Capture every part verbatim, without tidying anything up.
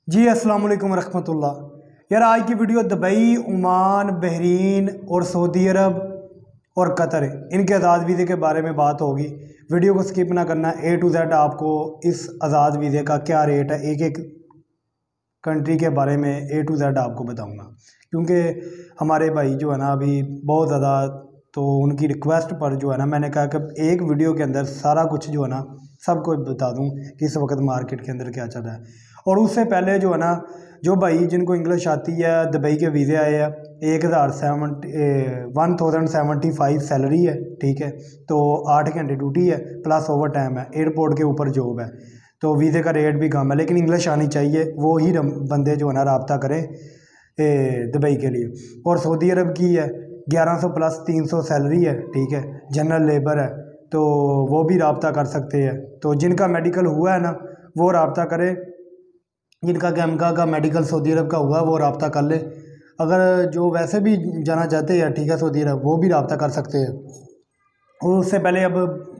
जी अस्सलाम वालेकुम रहमतुल्लाह। यार आज की वीडियो दुबई, ओमान, बहरीन और सऊदी अरब और कतर इनके आज़ाद वीज़े के बारे में बात होगी। वीडियो को स्किप ना करना। ए टू जेड आपको इस आज़ाद वीज़े का क्या रेट है, एक एक कंट्री के बारे में ए टू जेड आपको बताऊंगा, क्योंकि हमारे भाई जो है ना अभी बहुत ज़्यादा, तो उनकी रिक्वेस्ट पर जो है ना मैंने कहा कि एक वीडियो के अंदर सारा कुछ जो है ना सबको बता दूं कि इस वक्त मार्केट के अंदर क्या चल रहा है। और उससे पहले जो है ना जो भाई जिनको इंग्लिश आती है, दुबई के वीज़े आए हैं, एक हज़ार seventy one thousand seventy five salary है, ठीक है। तो आठ घंटे ड्यूटी है प्लस ओवर टाइम है, एयरपोर्ट के ऊपर जॉब है, तो वीज़े का रेट भी कम है, लेकिन इंग्लिश आनी चाहिए। वो ही बंदे जो है ना रब्ता करें दुबई के लिए। और सऊदी अरब की है ग्यारह सौ प्लस तीन सौ सैलरी है, ठीक है। जनरल लेबर है, तो वो भी रब्ता कर सकते हैं। तो जिनका मेडिकल हुआ है ना वो रब्ता करे, जिनका कैमका का मेडिकल सऊदी अरब का हुआ वो रब्ता कर ले। अगर जो वैसे भी जाना चाहते हैं, ठीक है, सऊदी अरब, वो भी रब्ता कर सकते हैं। और उससे पहले अब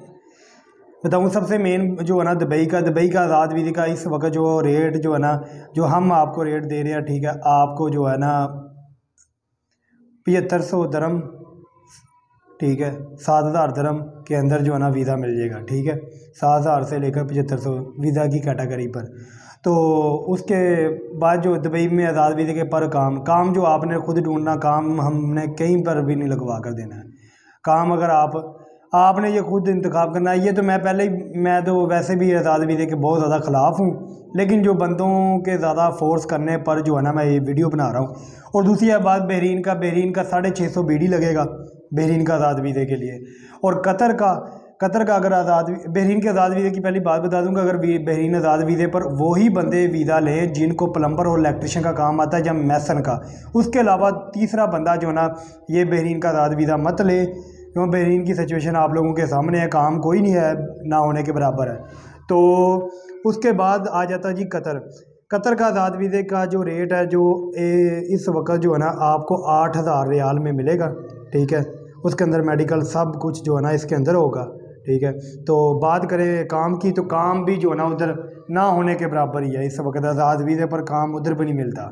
बताऊँ सबसे मेन जो है ना दुबई का दुबई का आज़ाद वीज़े का इस वक्त जो रेट जो है ना, जो हम आपको रेट दे रहे हैं, ठीक है, आपको जो है ना पचहत्तर सौ दरम, ठीक है, सात हज़ार दरम के अंदर जो है ना वीज़ा मिल जाएगा, ठीक है। सात हज़ार से लेकर पचहत्तर सौ वीज़ा की कैटेगरी पर। तो उसके बाद जो दुबई में आज़ाद वीज़े के पर काम काम जो आपने खुद ढूंढना, काम हमने कहीं पर भी नहीं लगवा कर देना है। काम अगर आप आपने ये खुद इंतखाब करना है। ये तो मैं पहले ही मैं तो वैसे भी आज़ाद वीज़े के बहुत ज़्यादा ख़िलाफ़ हूँ, लेकिन जो बंदों के ज़्यादा फोर्स करने पर जो है ना मैं ये वीडियो बना रहा हूँ। और दूसरी बात बहरीन का बहरीन का साढ़े छः सौ बीडी लगेगा बहरीन का आज़ाद वीज़े के लिए। और कतर का कतर का अगर आज़ाद बहरीन के आज़ाद वीज़े की पहली बात बता दूंगा, अगर बहरीन आज़ाद वीज़े पर वही बंदे वीज़ा लें जिनको प्लम्बर और इलेक्ट्रिशियन का काम आता है या मैसन का। उसके अलावा तीसरा बंदा जो है ना ये बहरीन का आज़ाद वीज़ा मत ले, क्यों बहरीन की सिचुएशन आप लोगों के सामने है, काम कोई नहीं है, ना होने के बराबर है। तो उसके बाद आ जाता जी कतर कतर का आज़ाद वीज़े का जो रेट है जो ए, इस वक्त जो है ना आपको आठ हज़ार रियाल में मिलेगा, ठीक है। उसके अंदर मेडिकल सब कुछ जो है ना इसके अंदर होगा, ठीक है। तो बात करें काम की, तो काम भी जो है ना उधर ना होने के बराबर ही है। इस वक्त आज़ाद वीज़े पर काम उधर भी नहीं मिलता।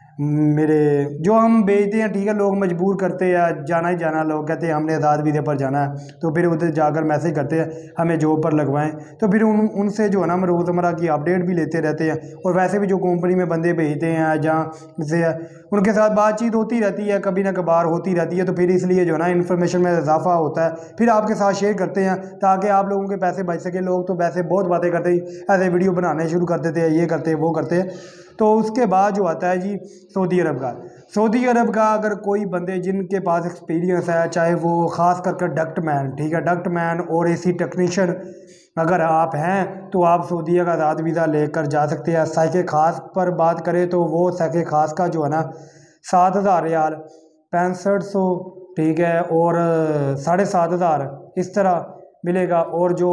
मेरे जो हम भेजते हैं, ठीक है, लोग मजबूर करते हैं जाना ही जाना, लोग कहते हैं हमने आज़ाद वीज़े पर जाना है, तो फिर उधर जाकर मैसेज करते हैं हमें जॉब पर लगवाएं। तो फिर उन उनसे जो है ना हम रोज़मर्रा की अपडेट भी लेते रहते हैं। और वैसे भी जो कंपनी में बंदे भेजते हैं जहाँ से उनके साथ बातचीत होती रहती है, कभी ना कभार होती रहती है। तो फिर इसलिए जो है ना इन्फॉर्मेशन में इजाफा होता है, फिर आपके साथ शेयर करते हैं ताकि आप लोगों के पैसे बच सके। लोग तो वैसे बहुत बातें करते हैं, ऐसे वीडियो बनाने शुरू कर देते हैं, ये करते हैं वो करते हैं। तो उसके बाद जो आता है जी सऊदी अरब का सऊदी अरब का अगर कोई बंदे जिनके पास एक्सपीरियंस है, चाहे वो ख़ास करके डक्ट मैन, ठीक है, डक्ट मैन और एसी टेक्नीशियन अगर आप हैं तो आप सऊदी का आज़ाद वीज़ा लेकर जा सकते हैं। साइके ख़ास पर बात करें तो वो साइके ख़ास का जो है ना सात हज़ार रियाल पैंसठ सौ, ठीक है, और साढ़े सात हज़ार इस तरह मिलेगा। और जो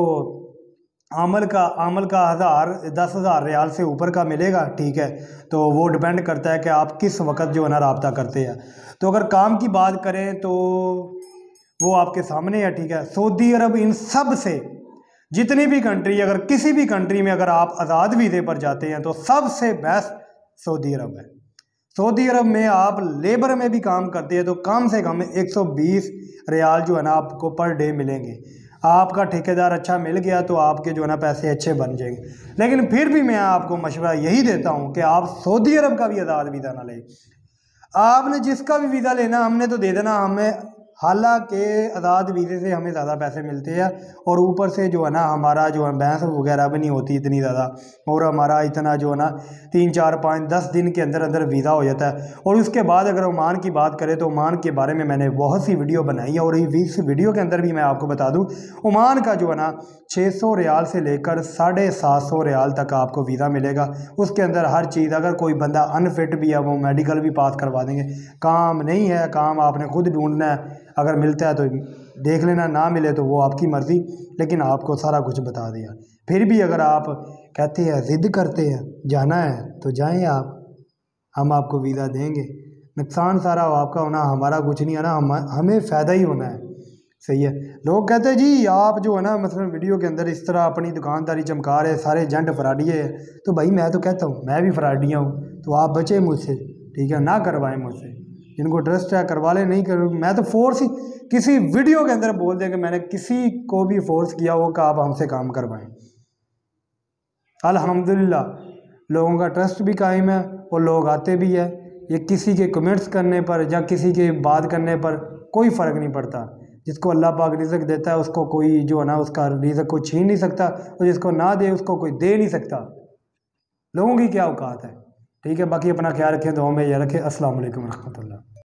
आमल का आमल का हज़ार दस हज़ार रियाल से ऊपर का मिलेगा, ठीक है। तो वो डिपेंड करता है कि आप किस वक्त जो है ना रब्ता करते हैं। तो अगर काम की बात करें तो वो आपके सामने है, ठीक है। सऊदी अरब इन सब से जितनी भी कंट्री, अगर किसी भी कंट्री में अगर आप आज़ाद वीज़े पर जाते हैं तो सबसे बेस्ट सऊदी अरब है। सऊदी अरब में आप लेबर में भी काम करते हैं तो कम से कम एक सौ बीस रियाल जो है ना आपको पर डे मिलेंगे। आपका ठेकेदार अच्छा मिल गया तो आपके जो है ना पैसे अच्छे बन जाएंगे। लेकिन फिर भी मैं आपको मशवरा यही देता हूँ कि आप सऊदी अरब का भी आज़ाद वीज़ा ना लें। आपने जिसका भी वीज़ा लेना हमने तो दे देना, हमें हालांकि आज़ाद वीज़े से हमें ज़्यादा पैसे मिलते हैं और ऊपर से जो है ना हमारा जो है बहस वगैरह भी नहीं होती इतनी ज़्यादा, और हमारा इतना जो है ना तीन चार पाँच दस दिन के अंदर अंदर वीज़ा हो जाता है। और उसके बाद अगर ओमान की बात करें तो ओमान के बारे में मैंने बहुत सी वीडियो बनाई है, और इस वीडियो के अंदर भी मैं आपको बता दूँ ओमान का जो है ना छः सौ रियाल से लेकर साढ़े सात सौ रियाल तक आपको वीज़ा मिलेगा। उसके अंदर हर चीज़, अगर कोई बंदा अनफिट भी है वो मेडिकल भी पास करवा देंगे। काम नहीं है, काम आपने खुद ढूंढना है, अगर मिलता है तो देख लेना, ना मिले तो वो आपकी मर्ज़ी, लेकिन आपको सारा कुछ बता दिया। फिर भी अगर आप कहते हैं, ज़िद करते हैं जाना है तो जाएं आप, हम आपको वीज़ा देंगे। नुकसान सारा आपका होना, हमारा कुछ नहीं है ना, हम हमें फ़ायदा ही होना है। सही है। लोग कहते हैं जी आप जो है ना मतलब वीडियो के अंदर इस तरह अपनी दुकानदारी चमका रहे, सारे एजेंट फ्रॉडिये हैं। तो भाई मैं तो कहता हूँ मैं भी फ्रॉडिया हूँ, तो आप बचे मुझसे, ठीक है, ना करवाएं मुझसे। जिनको ट्रस्ट है करवा लें, नहीं कर, मैं तो फोर्स ही किसी वीडियो के अंदर बोल दें कि मैंने किसी को भी फोर्स किया हो कि आप हमसे काम करवाएं। अल्हम्दुलिल्लाह लोगों का ट्रस्ट भी कायम है और लोग आते भी है। ये किसी के कमेंट्स करने पर या किसी के बात करने पर कोई फ़र्क नहीं पड़ता। जिसको अल्लाह पाक रिज़्क देता है उसको कोई जो है ना उसका रिज़्क कोई छीन नहीं सकता, और जिसको ना दे उसको कोई दे नहीं सकता। लोगों की क्या औकात है, ठीक है। बाकी अपना ख्याल रखें, दुआ में याद रखें। अस्सलाम वालेकुम रहमतुल्लाह।